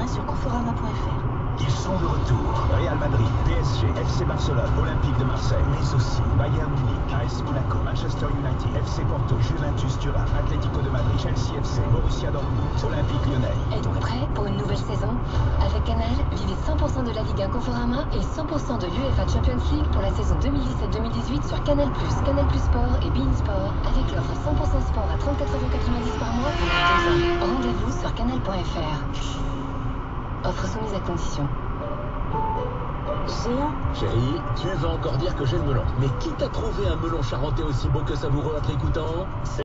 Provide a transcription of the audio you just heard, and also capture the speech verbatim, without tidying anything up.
sur conforama point f r. Ils sont de retour. Real Madrid, P S G, F C Barcelone, Olympique de Marseille, mais aussi Bayern Munich, A S Monaco, Manchester United, F C Porto, Juventus Turin, Atlético de Madrid, Chelsea F C, Borussia Dortmund, Olympique Lyonnais. Êtes-vous prêts pour une nouvelle saison? Avec Canal, vivez cent pour cent de la Liga Conforama et cent pour cent de l'UEFA Champions League pour la saison deux mille dix-sept deux mille dix-huit sur Canal+, Canal+ Sport et beIN Sport avec l'offre cent pour cent sport à trente-quatre euros quatre-vingt-dix par mois pendant deux ans. Rendez-vous sur canal point f r. Offre soumise à condition. Géant. Chérie, tu vas encore dire que j'ai le melon. Mais qui t'a trouvé un melon charentais aussi beau que savoureux à tricotant?